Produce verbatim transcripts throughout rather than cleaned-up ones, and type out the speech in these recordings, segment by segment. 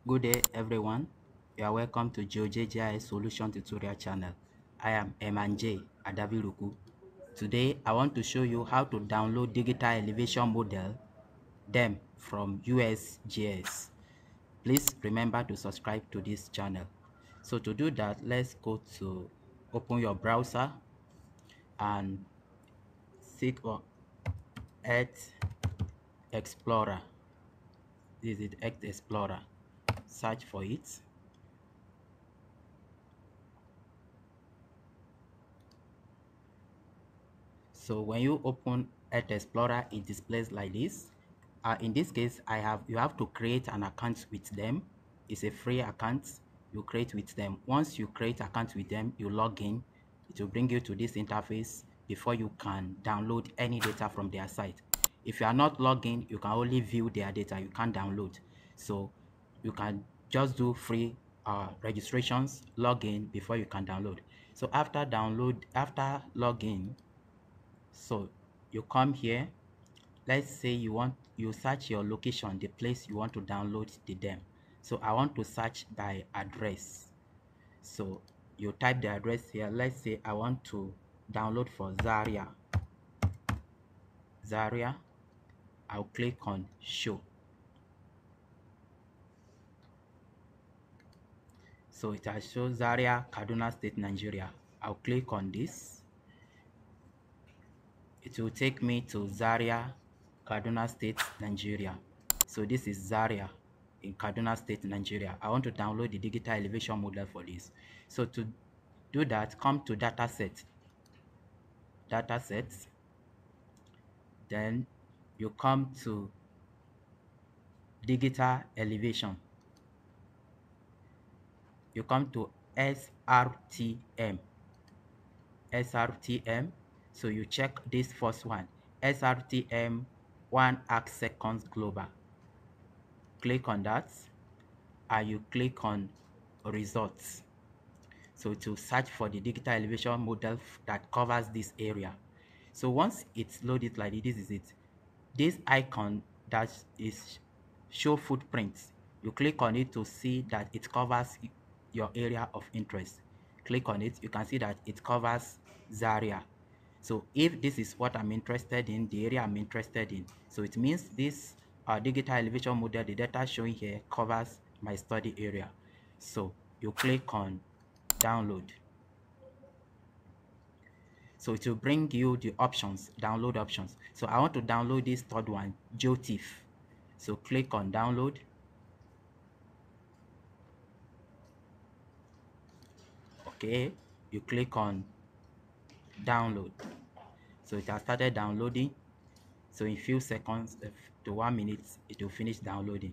Good day everyone, you are welcome to Geojay Solution Tutorial channel. I am Emanje Adaviruku. Today I want to show you how to download digital elevation model D E M from U S G S. Please remember to subscribe to this channel. So to do that, let's go to open your browser and seek for Earth Explorer. This is Earth Explorer. Search for it. So when you open Earth Explorer, it displays like this. Uh, in this case, I have you have to create an account with them. It's a free account you create with them. Once you create account with them, you log in. It will bring you to this interface before you can download any data from their site. If you are not logged in, you can only view their data. You can't download. So you can just do free uh, registrations, log in before you can download. So after download, after login, so you come here. Let's say you want you search your location, the place you want to download the D E M. So I want to search by address. So you type the address here. Let's say I want to download for Zaria. Zaria. I'll click on show. So it has shown Zaria, Kaduna State, Nigeria. I'll click on this. It will take me to Zaria, Kaduna State, Nigeria. So this is Zaria in Kaduna State, Nigeria. I want to download the digital elevation model for this. So to do that, come to dataset. Dataset. Then you come to digital elevation. You come to S R T M. S R T M. So you check this first one. S R T M one arc seconds global. Click on that and you click on results. So to search for the digital elevation model that covers this area. So once it's loaded like this, is it. This icon that is show footprints, you click on it to see that it covers your area of interest. Click on it, you can see that it covers Zaria. So if this is what I'm interested in, the area I'm interested in, so it means this uh, digital elevation model, the data showing here covers my study area. So you click on download. So it will bring you the options, download options. So I want to download this third one, Geotiff. So click on download. Okay, you click on download. So it has started downloading. So in few seconds to one minute, it will finish downloading.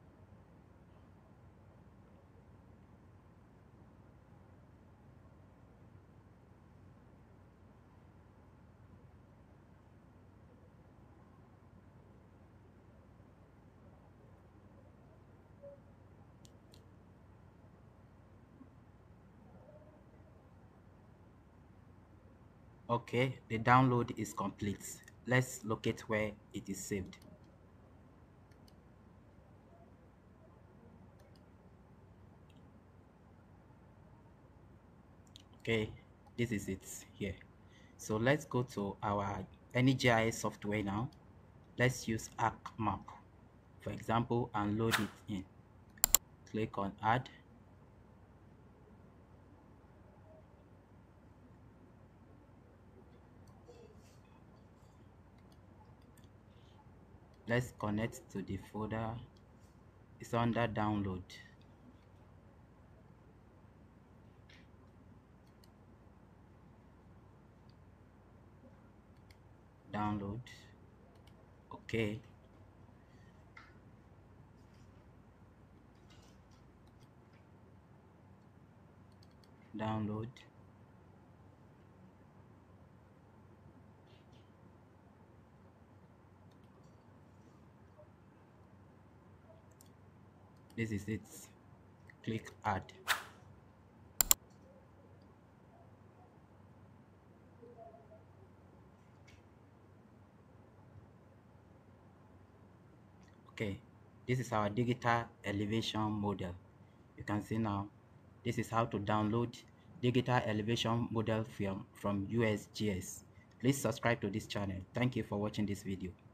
Okay, the download is complete. Let's locate where it is saved. Okay, this is it here. So let's go to our any G I S software now. Let's use ArcMap, for example, and load it in. Click on add. Let's connect to the folder. It's under download. Download. Okay. Download. This is it. Click add. Okay. This is our digital elevation model. You can see now, this is how to download digital elevation model from, from U S G S. Please subscribe to this channel. Thank you for watching this video.